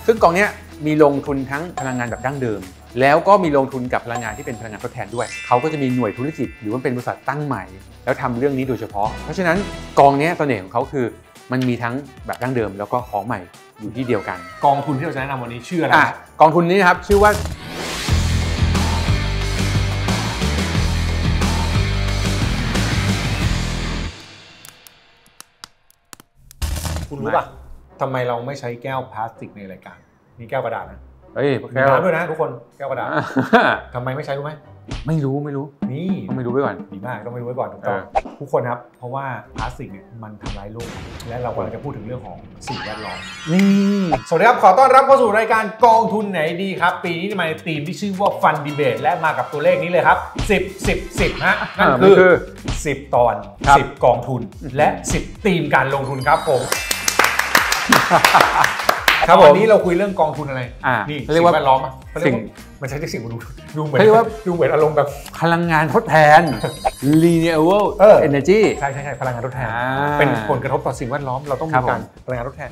ซึ่งกองนี้มีลงทุนทั้งพลังงานแบบดั้งเดิมแล้วก็มีลงทุนกับพลังงานที่เป็นพลังงานทดแทนด้วยเขาก็จะมีหน่วยธุรกิจหรือว่าเป็นบริษัทตั้งใหม่แล้วทำเรื่องนี้โดยเฉพาะเพราะฉะนั้นกองนี้เสน่ห์ของเขาคือมันมีทั้งแบบดั้งเดิมแล้วก็ของใหม่อยู่ที่เดียวกันกองทุนที่เราจะแนะนำวันนี้ชื่ออะไรกองทุนนี้นะครับชื่อว่าคุณรู้ป่ะทำไมเราไม่ใช้แก้วพลาสติกในรายการมีแก้วกระดาษนะแก้วน้ำด้วยนะทุกคนแก้วกระดาษทำไมไม่ใช้รู้ไหมไม่รู้นี่ต้องไม่รู้ไว้ก่อนดีมากต้องไม่รู้ไว้ก่อนถูกต้องทุกคนครับเพราะว่าพลาสติกเนี่ยมันทำร้ายโลกและเรากำลังจะพูดถึงเรื่องของสิ่งแวดล้อมนี่สวัสดีครับขอต้อนรับเข้าสู่รายการกองทุนไหนดีครับปีนี้มาในธีมที่ชื่อว่า Fun Debate และมากับตัวเลขนี้เลยครับ10 ฮะนั่นคือ10 ตอน10 กองทุนและ10 ธีมการลงทุนครับผมครับวันนี้เราคุยเรื่องกองทุนอะไรนี่เรียกว่าแวดล้อมอ่ะสิ่งมันใช้สิ่งดูเหมือนอารมณ์แบบพลังงานทดแทน renewable energy ใช่พลังงานทดแทนเป็นผลกระทบต่อสิ่งแวดล้อมเราต้องมีการพลังงานทดแทน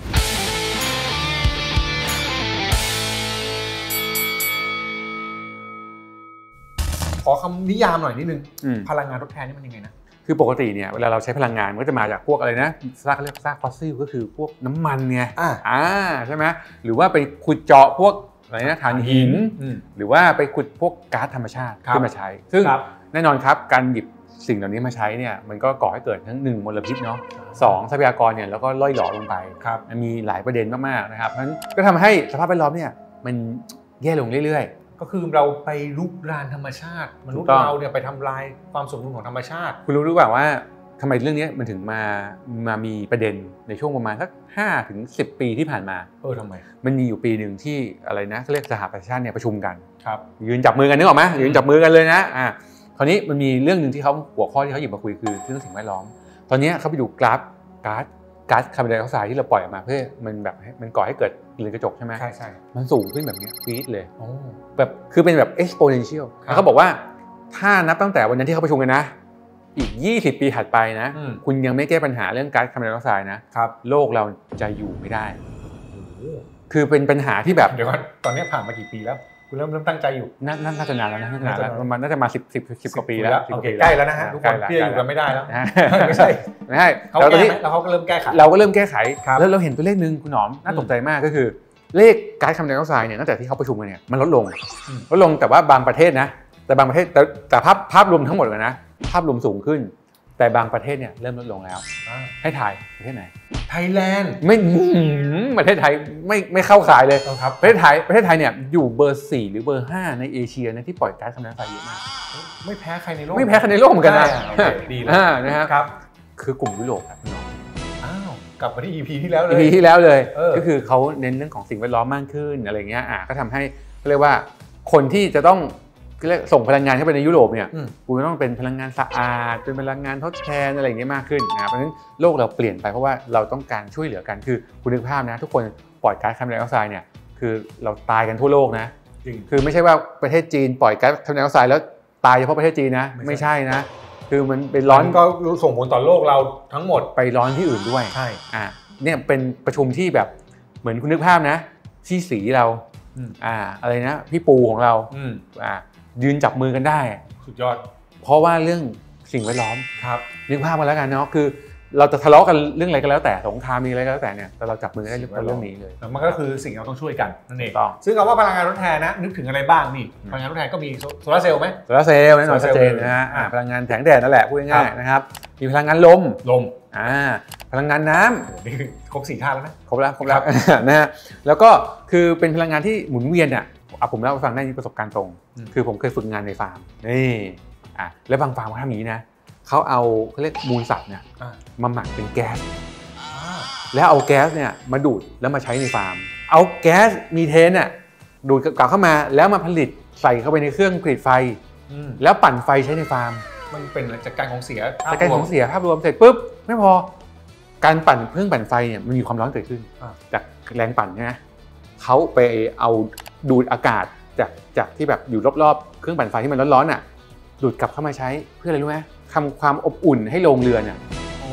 ขอคำนิยามหน่อยนิดนึงพลังงานทดแทนนี่มันยังไงนะคือปกติเนี่ยเวลาเราใช้พลังงานมันก็จะมาจากพวกอะไรนะเรียกซากฟอสซิลก็คือพวกน้ำมันไงใช่ไหมหรือว่าไปขุดเจาะพวกอะไรนะถ่านหินหรือว่าไปขุดพวกก๊าซธรรมชาติขึ้นมาใช้ซึ่งแน่นอนครับการหยิบสิ่งเหล่านี้มาใช้เนี่ยมันก็ก่อให้เกิดทั้ง1มลพิษเนาะ2ทรัพยากรเนี่ยแล้วก็ล่อยหลอลงไปมันมีหลายประเด็นมากๆนะครับเพราะฉะนั้นก็ทำให้สภาพแวดล้อมเนี่ยมันแย่ลงเรื่อยๆก็คือเราไปลุกรานธรรมชาติมนุษย์เราเนี่ยไปทำลายความสมดุลของธรรมชาติคุณรู้หรือเปล่าว่าทำไมเรื่องนี้มันถึงมามีประเด็นในช่วงประมาณสัก5 ถึง 10 ปีที่ผ่านมาทำไมมันมีอยู่ปีหนึ่งที่อะไรนะเขาเรียกสหประชาชาติเนี่ยประชุมกันครับยืนจับมือกันนึกออกไหมยืนจับมือกันเลยนะคราวนี้มันมีเรื่องนึงที่เขาหัวข้อที่เขาหยิบมาคุยคือเรื่องสิ่งแวดล้อมตอนนี้เขาไปดูก๊าซคาร์บอนไดออกไซด์ที่เราปล่อยออกมาเพื่อมันแบบมันก่อให้เกิดเรือนกระจกใช่ไหมใช่มันสูงขึ้นแบบนี้ฟีดเลยแบบคือเป็นแบบ exponential เขาบอกว่าถ้านับตั้งแต่วันนั้นที่เขาประชุมกันนะอีก20 ปีถัดไปนะคุณยังไม่แก้ปัญหาเรื่องก๊าซคาร์บอนไดออกไซด์นะครับโลกเราจะอยู่ไม่ได้คือเป็นปัญหาที่แบบเดี๋ยวก่อนตอนนี้ผ่านมากี่ปีแล้วคุณเริ่มตั้งใจอยู่น่าจะนานแล้วนะมันน่าจะมา10 กว่าปีแล้วใกล้แล้วนะฮะทุกคนพี่อยู่กันไม่ได้แล้วไม่ใช่เขาแก้แล้วเขาก็เริ่มแก้ไขเราก็เริ่มแก้ไขแล้วเราเห็นตัวเลขนึงคุณหนอมน่าตกใจมากก็คือเลขก๊าซคาร์บอนไดออกไซด์เนี่ยตั้งแต่ที่เขาประชุมกันเนี่ยมันลดลงแต่ว่าบางประเทศนะแต่บางประเทศแต่ภาพรวมทั้งหมดเลยนะภาพรวมสูงขึ้นแต่บางประเทศเนี่ยเริ่มลดลงแล้วให้ถ่ายประเทศไหนไทยแลนด์ไม่ประเทศไทยไม่เข้าขายเลยประเทศไทยเนี่ยอยู่เบอร์4หรือเบอร์5ในเอเชียนะที่ปล่อยก๊าซคาร์บอนไดออกไซด์เยอะมากไม่แพ้ใครในโลกเหมือนกันนะดีเลยนะครับคือกลุ่มยุโรปครับน้องกลับมาที่ EP ที่แล้วเลย EP ที่แล้วเลยก็คือเขาเน้นเรื่องของสิ่งแวดล้อมมากขึ้นอะไรเงี้ยก็ทำให้เรียกว่าคนที่จะต้องส่งพลังงานเข้าไปในยุโรปเนี่ยคุณต้องเป็นพลังงานสะอาดเป็นพลังงานทดแทนอะไรอย่างเงี้ยมากขึ้นนะเพราะฉะนั้นโลกเราเปลี่ยนไปเพราะว่าเราต้องการช่วยเหลือกันคือคุณนึกภาพนะทุกคนปล่อยก๊าซคาร์บอนไดออกไซด์เนี่ยคือเราตายกันทั่วโลกนะคือไม่ใช่ว่าประเทศจีนปล่อยก๊าซคาร์บอนไดออกไซด์แล้วตายเฉพาะประเทศจีนนะไม่ใช่นะคือมันเป็นร้อนก็ส่งผลต่อโลกเราทั้งหมดไปร้อนที่อื่นด้วยใช่เนี่ยเป็นประชุมที่แบบเหมือนคุณนึกภาพนะที่สีเราอะไรนะพี่ปูของเรายืนจับมือกันได้สุดยอดเพราะว่าเรื่องสิ่งแวดล้อมครับนึกภาพมาแล้วกันเนาะคือเราจะทะเลาะกันเรื่องอะไรก็แล้วแต่สงครามมีอะไรก็แล้วแต่เนี่ยแต่เราจับมือได้เรื่องนี้เลยมันก็คือสิ่งเราต้องช่วยกันนั่นเองซึ่งคำว่าพลังงานทดแทนนะนึกถึงอะไรบ้างนี่พลังงานทดแทนก็มีโซลาร์เซลล์ไหมโซลาร์เซลล์แน่นอนชัดเจนนะฮะพลังงานแสงแดดนั่นแหละพูดง่ายๆนะครับมีพลังงานลมพลังงานน้ำนี่ครบ4 ธาตุแล้วนะครบแล้วนะฮะแล้วก็คือเป็นพลังงานที่หมุนเวียนอ่ะผมเล่าให้ฟังได้มีประสบการณ์ตรงคือผมเคยฝึกงานในฟาร์มนี่แล้วบางฟาร์มเขาทำอย่างนี้นะเขาเอาเขาเรียกมูลสัตว์เนี่ยมาหมักเป็นแก๊สแล้วเอาแก๊สเนี่ยมาดูดแล้วมาใช้ในฟาร์มเอาแก๊สมีเทนน่ะดูดกลับเข้ามาแล้วมาผลิตใส่เข้าไปในเครื่องผลิตไฟแล้วปั่นไฟใช้ในฟาร์มมันเป็นจัดการของเสียภาพรวมเสร็จปุ๊บไม่พอการปั่นเครื่องปั่นไฟเนี่ยมันมีความร้อนเกิดขึ้นจากแรงปั่นนะเขาไปเอาดูดอากาศจากที่แบบอยู่รอบๆเครื่องปั่นไฟที่มันร้อนๆดูดกลับเข้ามาใช้เพื่ออะไรรู้ไหมทำความอบอุ่นให้โรงเรือน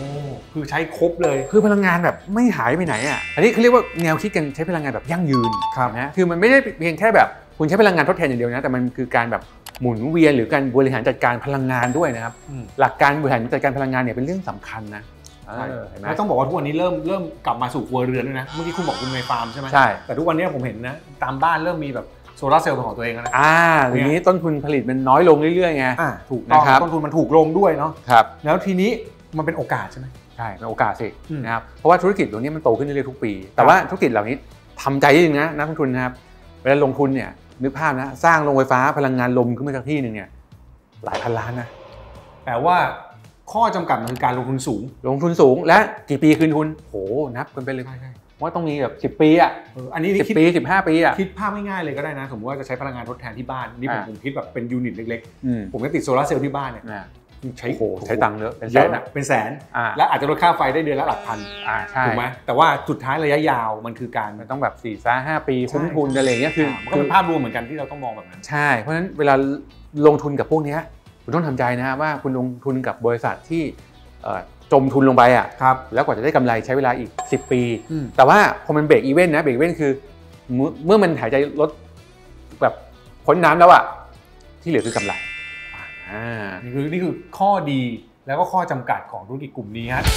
คือใช้ครบเลยคือพลังงานแบบไม่หายไปไหนอ่ะอันนี้เขาเรียกว่าแนวคิดกันใช้พลังงานแบบยั่งยืนนะคือมันไม่ได้เพียงแค่แบบคุณใช้พลังงานทดแทนอย่างเดียวนะแต่มันคือการแบบหมุนเวียนหรือการบริหารจัดการพลังงานด้วยนะครับหลักการบริหารจัดการพลังงานเนี่ยเป็นเรื่องสำคัญนะแล้วต้องบอกว่าทุกวันนี้เริ่มกลับมาสู่ครัวเรือนด้วยนะเมื่อกี้คุณบอกคุณในฟาร์มใช่ไหมใช่แต่ทุกวันนี้ผมเห็นนะตามบ้านเริ่มมีแบบโซลาร์เซลล์เป็นของตัวเองแล้วนะทีนี้ต้นทุนผลิตมันน้อยลงเรื่อยๆไงถูกนะครับต้นทุนมันถูกลงด้วยเนาะครับแล้วทีนี้มันเป็นโอกาสใช่ไหมใช่เป็นโอกาสสินะครับเพราะว่าธุรกิจตรงนี้มันโตขึ้นเรื่อยๆทุกปีแต่ว่าธุรกิจเหล่านี้ทำใจนิดนึงนะนักลงทุนนะครับเวลาลงทุนเนี่ยนึกภาพนะสร้างโรงไฟฟ้าพลังงานลมขึ้นมาจากที่นึงเนี่ยหลายพันล้านนะแต่ว่าข้อจำกัดมันคือการลงทุนสูงและกี่ปีคืนทุนโหนับกันไปเลยว่าต้องมีแบบ10 ปีอ่ะอันนี้ 10 ปี15 ปีอ่ะคิดภาพง่ายๆเลยก็ได้นะสมมติว่าจะใช้พลังงานทดแทนที่บ้านนี่ผมคิดแบบเป็นยูนิตเล็กๆผมก็ติดโซลาร์เซลล์ที่บ้านเนี่ยใช้ตังค์เยอะเป็นแสนและอาจจะลดค่าไฟได้เดือนละหลักพันถูกไหมแต่ว่าสุดท้ายระยะยาวมันคือการมันต้องแบบ4-5 ปีคุ้มทุนอะไรอย่างเงี้ยคือมันก็เป็นภาพรวมเหมือนกันที่เราต้องมองแบบนั้นใช่เพราะฉะนั้นเวลาลงทุนกับพวกนี้คุณต้องทำใจนะว่าคุณลงทุนกับบริษัทที่จมทุนลงไปอ่ะแล้วกว่าจะได้กำไรใช้เวลาอีก10 ปีแต่ว่าพอมันเบรกอีเวนต์นะเบรกอีเวนต์คือเมื่อมันหายใจลดแบบพ้นน้ำแล้วอ่ะที่เหลือคือกำไรนี่คือข้อดีแล้วก็ข้อจำกัดของธุรกิจกลุ่มนี้ฮะ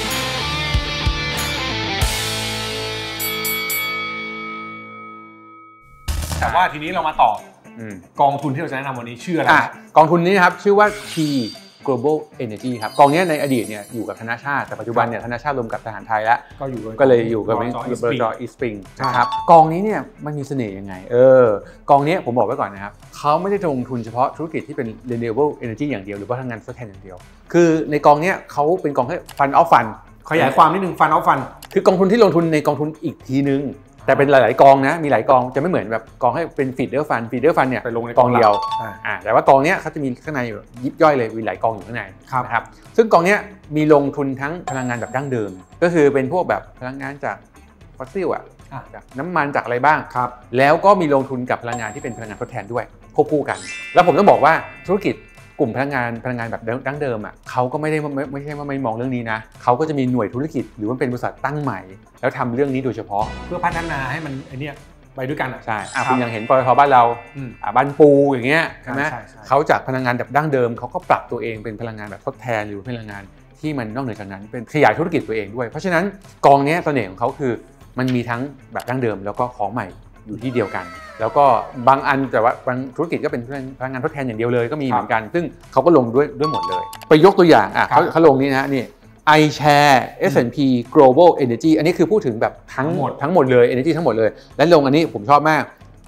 แต่ว่าทีนี้เรามาต่อกองทุนที่เราจะแนะนำวันนี้ชื่ออะไรกองทุนนี้นะครับชื่อว่า T Global Energy ครับกองนี้ในอดีตเนี่ยอยู่กับธนาชาติแต่ปัจจุบันเนี่ยธนาชาติรวมกับทหารไทยแล้วก็เลยอยู่กับเบอร์จออีสปริงนะครับกองนี้เนี่ยมันมีเสน่ห์ยังไงกองนี้ผมบอกไว้ก่อนนะครับเขาไม่ได้ลงทุนเฉพาะธุรกิจที่เป็น renewable energy อย่างเดียวหรือว่าพลังงานทดแทนอย่างเดียวคือในกองนี้เขาเป็นกอง Fund of Fund ขยายความนิดนึง Fund of Fund คือกองทุนที่ลงทุนในกองทุนอีกทีนึงแต่เป็นหลายๆกองนะมีหลายกองจะไม่เหมือนแบบกองให้เป็นฟีดเดอร์ฟันเนี่ยไปลงในกองเดียวแต่ว่ากองนี้เขาจะมีข้างในยิบย่อยเลยมีหลายกองอยู่ข้างในนะครับซึ่งกองนี้มีลงทุนทั้งพลังงานแบบดั้งเดิมก็คือเป็นพวกแบบพลังงานจากฟอสซิลจากน้ำมันจากอะไรบ้างแล้วก็มีลงทุนกับพลังงานที่เป็นพลังงานทดแทนด้วยควบคู่กันแล้วผมต้องบอกว่าธุรกิจกลุ่มพลังงานแบบดั้งเดิมอ่ะเขาก็ไม่ใช่ว่าไม่มองเรื่องนี้นะเขาก็จะมีหน่วยธุรกิจหรือว่าเป็นบริษัทตั้งใหม่แล้วทำเรื่องนี้โดยเฉพาะเพื่อพัฒนาให้มันไปด้วยกันใช่คุณยังเห็นปตท.บ้านเราบ้านปูอย่างเงี้ยใช่ไหมเขาจากพลังงานแบบดั้งเดิมเขาก็ปรับตัวเองเป็นพลังงานแบบทดแทนหรือพลังงานที่มันนอกเหนือจากนั้นเป็นขยายธุรกิจตัวเองด้วยเพราะฉะนั้นกองนี้เสน่ห์ของเขาคือมันมีทั้งแบบดั้งเดิมแล้วก็ของใหม่อยู่ที่เดียวกันแล้วก็บางอันแต่ว่าบางธุรกิจก็เป็นพลังงานทดแทนอย่างเดียวเลยก็มีเหมือนกันซึ่งเขาก็ลงด้วยหมดเลยไปยกตัวอย่างเขาลงนี้นะนี่ iShare S&P Global Energy อันนี้คือพูดถึงแบบทั้งหมดเลย Energy ทั้งหมดเลยและลงอันนี้ผมชอบมาก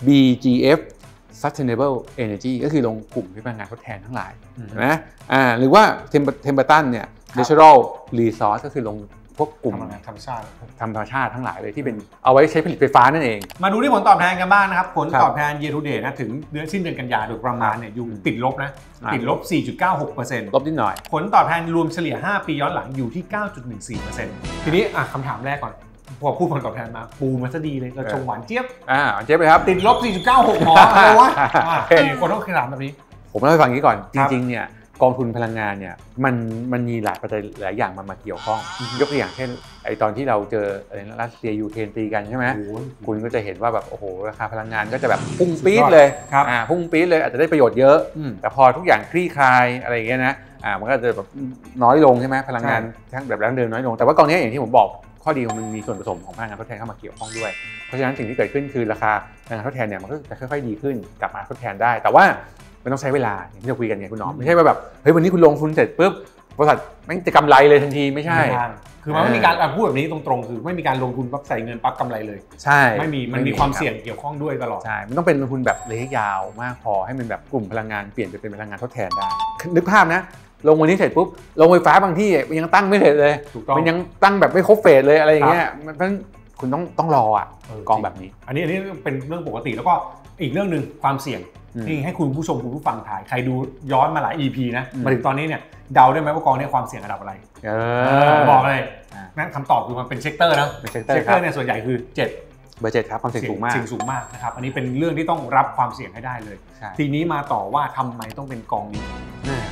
BGF Sustainable Energy ก็คือลงกลุ่มพลังงานทดแทนทั้งหลายนะหรือว่า Templeton เนี่ย Natural Resource ก็คือลงพวกกลุ่มธรรมชาติทั้งหลายเลยที่เป็นเอาไว้ใช้ผลิตไฟฟ้านั่นเองมาดูที่ผลตอบแทนกันบ้างนะครับผลตอบแทน year to date นะถึงสิ้นเดือนกันยายนโดยประมาณเนี่ยอยู่ติดลบนะติดลบ 4.96% ลบนิดหน่อยผลตอบแทนรวมเฉลี่ย5ปีย้อนหลังอยู่ที่ 9.14% ทีนี้คำถามแรกก่อนพอพูดผลตอบแทนมาปูมาซะดีเลยเราชงหวานเจี๊ยบเจี๊ยบเลยครับติดลบ 4.96 หมออะไรวะคนต้องถามแบบนี้ผมเล่าให้ฟังนี้ก่อนจริงๆเนี่ยกองทุนพลังงานเนี่ยมันมีหลายปัจจัยหลายอย่างมาเกี่ยวข้องยกตัวอย่างเช่นไอตอนที่เราเจออะไรรัสเซียยูเครนตีกันใช่ไหมคุณก็จะเห็นว่าแบบโอ้โหราคาพลังงานก็จะแบบพุ่งปี๊ดเลยพุ่งปี๊ดเลยอาจจะได้ประโยชน์เยอะแต่พอทุกอย่างคลี่คลายอะไรอย่างเงี้ยนะมันก็จะแบบน้อยลงใช่ไหมพลังงานทั้งแบบดั้งเดิมน้อยลงแต่ว่ากองนี้อย่างที่ผมบอกข้อดีมันมีส่วนผสมของพลังงานทดแทนเข้ามาเกี่ยวข้องด้วยเพราะฉะนั้นสิ่งที่เกิดขึ้นคือราคาพลังงานทดแทนเนี่ยมันก็จะค่อยๆดีขึ้นกลับมาทดแทนได้แต่ว่ามันต้องใช้เวลาอย่างที่เราคุยกันไงคุณหนอมไม่ใช่ว่าแบบเฮ้ยวันนี้คุณลงทุนเสร็จปุ๊บบริษัทไม่จะกำไรเลยทันทีไม่ใช่คือมันไม่มีการพูดแบบนี้ตรงๆคือไม่มีการลงทุนปั๊บใส่เงินปั๊บกำไรเลยใช่มันมีความเสี่ยงเกี่ยวข้องด้วยตลอดใช่มันต้องเป็นลงทุนแบบระยะยาวมากพอให้มันแบบกลุ่มพลังงานเปลี่ยนไปเป็นพลังงานทดแทนได้นึกภาพนะลงวันนี้เสร็จปุ๊บลงไฟฟ้าบางที่มันยังตั้งไม่เสร็จเลยมันยังตั้งแบบไม่ครบเฟสเลยอะไรอย่างเงี้ยเพราะฉะนั้นคุณต้องรอกองแบบนี้อันนี้เป็นเรื่องปกติแล้วก็อีกเรื่องนึงความเสี่ยงนี่ให้คุณผู้ชมคุณผู้ฟังถ่ายใครดูย้อนมาหลาย EP นะมาถึงตอนนี้เนี่ยเดาได้ไหมว่ากองนี้ความเสี่ยงระดับอะไรบอกเลยนั่นคำตอบคือมันเป็นเซกเตอร์นะเซกเตอร์เนี่ยส่วนใหญ่คือ7เบอร์7ครับความเสี่ยงสูงมากนะครับอันนี้เป็นเรื่องที่ต้องรับความเสี่ยงให้ได้เลยทีนี้มาต่อว่าทำไมต้องเป็นกองนี้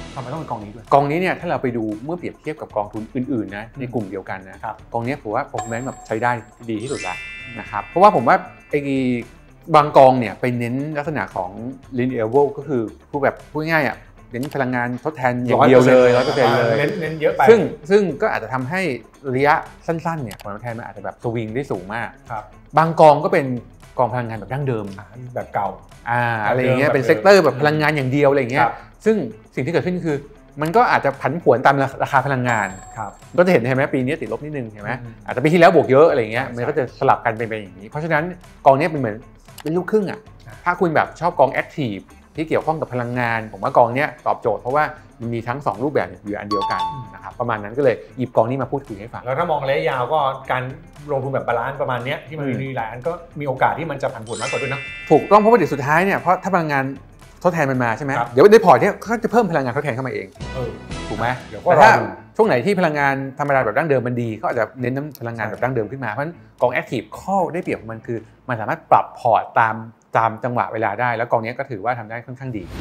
ทำไมต้องเป็นกองนี้ด้วยกองนี้เนี่ยถ้าเราไปดูเมื่อเปรียบเทียบกับกองทุนอื่นๆนะในกลุ่มเดียวกันนะครับกองนี้ผมว่า performance แบบใช้ได้ดีที่สุดแล้วนะครับเพราะว่าผมว่าไอ้บางกองเนี่ยไปเน้นลักษณะของ renewable ก็คือผู้แบบพูดง่ายอ่ะเน้นพลังงานทดแทนอย่างเดียวเลย 100% เลยเน้นเยอะไปซึ่งก็อาจจะทำให้ระยะสั้นๆเนี่ยผลตอบแทนมันอาจจะแบบสวิงได้สูงมากครับบางกองก็เป็นกองพลังงานแบบดั้งเดิมแบบเก่าอะไรอย่างเงี้ยเป็นเซกเตอร์แบบพลังงานอย่างเดียวอะไรอย่างเงี้ยซึ่งสิ่งที่เกิดขึ้นคือมันก็อาจจะผันผวนตามราคาพลังงานก็จะเห็นไหมปีนี้ติดลบนิดนึงเห็นไหมอาจจะปีที่แล้วบวกเยอะอะไรอย่างเงี้ยมันก็จะสลับกันเป็นอย่างนี้เพราะฉะนั้นกองนี้เป็นเหมือนเป็นลูกครึ่งอ่ะถ้าคุณแบบชอบกองแอคทีฟที่เกี่ยวข้องกับพลังงานผมว่ากองนี้ตอบโจทย์เพราะว่ามันมีทั้ง2รูปแบบอยู่อันเดียวกันนะครับประมาณนั้นก็เลยหยิบกองนี้มาพูดคุยให้ฟังแล้วถ้ามองระยะยาวก็การลงทุนแบบบาลานซ์ประมาณนี้ที่มันมีหลายอันก็มีโอกาสที่มันจะผันผวนมากกว่าด้วยนะถูกต้องเพราะว่าเดี๋ยวสุดท้ายเนี่ยเพราะถ้าพลังงานทดแทนมันมาใช่ไหมเดี๋ยวในพอร์ตเนี่ยเขาจะเพิ่มพลังงานทดแทนเข้ามาเองถูกไหมแต่ถ้าช่วงไหนที่พลังงานธรรมดาแบบดั้งเดิมมันดีก็อาจจะเน้นพลังงานแบบดั้งเดิมขึ้นมาเพราะฉะนั้นกองแอคทีฟข้อได้เปรียบของมันคือมันสามารถปรับพอร์ตตามจังหวะเวลาได้แล้วกองนี้ก็ถือว่าทำได้ค่อนข้างดี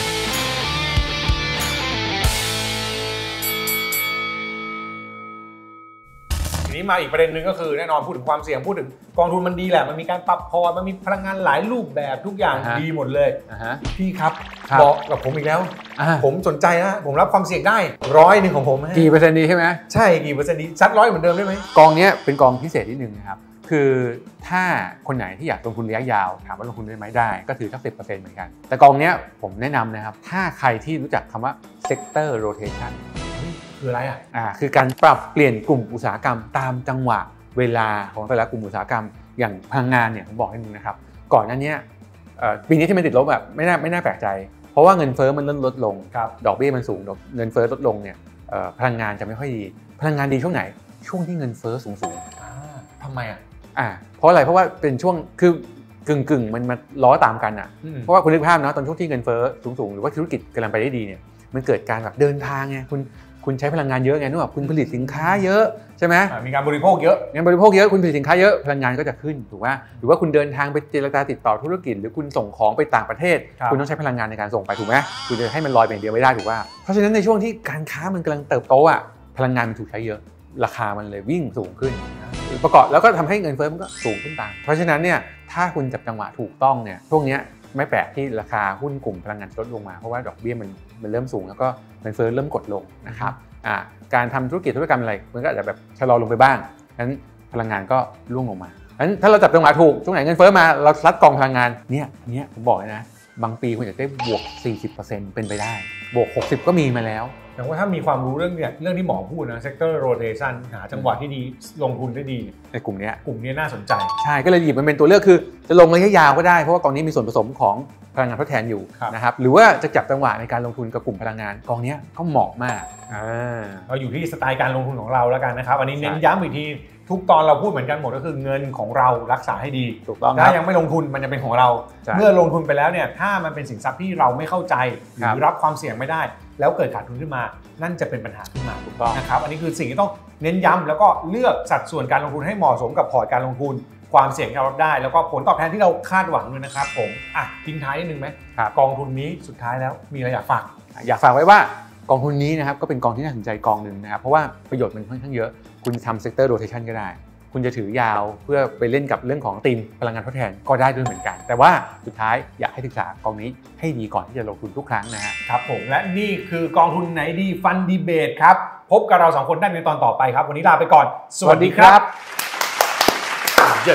ทีนี้มาอีกประเด็นหนึ่งก็คือแน่นอนพูดถึงความเสี่ยงพูดถึงกองทุนมันดีแหละมันมีการปรับพอร์ตมันมีพลังงานหลายรูปแบบทุกอย่างดีหมดเลยพี่ครับบอกกับผมอีกแล้วผมสนใจนะผมรับความเสี่ยงได้100ของผมกี่เปอร์เซ็นต์ดีใช่ไหมใช่กี่เปอร์เซ็นต์ดีชัด100เหมือนเดิมได้ไหมกองนี้เป็นกองพิเศษนิดนึงนะครับคือถ้าคนไหนที่อยากลงทุนระยะยาวถามว่าลงทุนได้ไหมได้ก็ถือสัก 10% เหมือนกันแต่กองนี้ผมแนะนำนะครับถ้าใครที่รู้จักคำว่า sector rotation คืออะไรคือการปรับเปลี่ยนกลุ่มอุตสาหกรรมตามจังหวะเวลาของแต่ละกลุ่มอุตสาหกรรมอย่างพลังงานเนี่ยผมบอกให้ดูนะครับก่อนหน้านี้ปีนี้ที่มันติดลบแบบไม่น่าแปลกใจเพราะว่าเงินเฟ้อมันลดลงดอกเบี้ยมันสูงเงินเฟ้อลดลงเนี่ยพลังงานจะไม่ค่อยดีพลังงานดีช่วงไหนช่วงที่เงินเฟ้อสูงทำไมเพราะอะไรเพราะว่าเป็นช่วงคือกึ่งมันมาล้อตามกันเพราะว่าคุณนึกภาพนะตอนช่วงที่เงินเฟ้อสูงหรือว่าธุรกิจกำลังไปได้ดีเนี่ยมันเกิดการแบบเดินทางไงคุณใช้พลังงานเยอะไงนึกว่าคุณผลิตสินค้าเยอะใช่ไหมมีการบริโภคเยอะคุณผลิตสินค้าเยอะพลังงานก็จะขึ้นถูกไหมหรือว่าคุณเดินทางไปเจรจาติดต่อธุรกิจหรือคุณส่งของไปต่างประเทศคุณต้องใช้พลังงานในการส่งไปถูกไหมคุณจะให้มันลอยไปอย่างเดียวไม่ได้ถูกป่ะเพราะฉะนั้นในช่วงที่การค้ามันกำลังเติบโตพลังงานมันถูกใช้เยอะราคามันเลยวิ่งสูงขึ้นประกอบแล้วก็ทำให้เงินเฟ้อมันก็สูงขึ้นตามเพราะฉะนั้นเนี่ยถ้าคุณจับจังหวะถูกต้องเนี่ยช่วงนี้ไม่แปลกที่ราคาหุ้นกลุ่มพลังงานลดลงมาเพราะว่าดอกเบี้ยมันเริ่มสูงแล้วก็เงินเฟ้อเริ่มกดลงนะครับการทำธุรกรรมอะไรมันก็อาจจะแบบชะลอลงไปบ้างนั้นพลังงานก็ร่วงลงมานั้นถ้าเราจับจังหวะถูกช่วงไหนเงินเฟ้อมาเราซัดกองพลังงานเนี่ยผมบอกเลยนะบางปีคุณจะได้บวก 40% เป็นไปได้บวก 60% ก็มีมาแล้วแต่ว่าถ้ามีความรู้เรื่องที่หมอพูดนะ sector rotation หาจังหวะที่ดีลงทุนได้ดีในกลุ่มนี้น่าสนใจใช่ก็เลยหยิบมันเป็นตัวเลือกคือจะลงระยะยาวก็ได้เพราะว่ากองนี้มีส่วนผสมของพลังงานทดแทนอยู่นะครับหรือว่าจะจับจังหวะในการลงทุนกับกลุ่มพลังงานกองนี้ก็เหมาะมากเราอยู่ที่สไตล์การลงทุนของเราแล้วกันนะครับอันนี้เน้นย้ำอีกทีทุกตอนเราพูดเหมือนกันหมดก็คือเงินของเรารักษาให้ดีถูกต้องถ้ายังไม่ลงทุนมันจะเป็นของเราเมื่อลงทุนไปแล้วเนี่ยถ้ามันเป็นสินทรัพย์ที่เราไม่เข้าใจหรือรับความเสี่ยงไม่ได้แล้วเกิดขาดทุนขึ้นมานั่นจะเป็นปัญหาขึ้นมาถูกต้องนะครับอันนี้คือสิ่งที่ต้องเน้นย้ำแล้วก็เลือกสัดส่วนการลงทุนให้เหมาะสมกับพอร์ตการลงทุนความเสี่ยงที่เรารับได้แล้วก็ผลตอบแทนที่เราคาดหวังด้วยนะครับผมทิ้งท้ายนิดนึงไหมกองทุนนี้สุดท้ายแล้วมีอะไรอยากฝากไว้ว่ากองทุนนี้นะครับก็เป็นกองที่น่าสนใจกองหนึ่งนะครับเพราะว่าประโยชน์มันค่อนข้างเยอะคุณทำ sector rotation ก็ได้คุณจะถือยาวเพื่อไปเล่นกับเรื่องของธีมพลังงานทดแทนก็ได้ด้วยเหมือนกันแต่ว่าสุดท้ายอยากให้ศึกษากองนี้ให้ดีก่อนที่จะลงทุนทุกครั้งนะฮะครับผมและนี่คือกองทุนไหนดีฟันดีเบตครับพบกับเรา2คนได้ในตอนต่อไปครับวันนี้ลาไปก่อนสวัสดีครับ Yes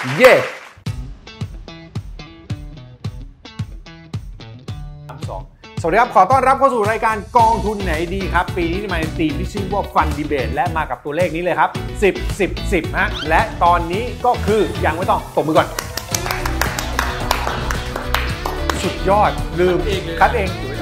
สวัสดีครับขอต้อนรับเข้าสู่รายการกองทุนไหนดีครับปีนี้มาในธีมที่ชื่อว่าฟันดีเบตและมากับตัวเลขนี้เลยครับ10 ฮะและตอนนี้ก็คือยังไม่ต้องตบมือก่อนสุดยอดลืมคัดเอง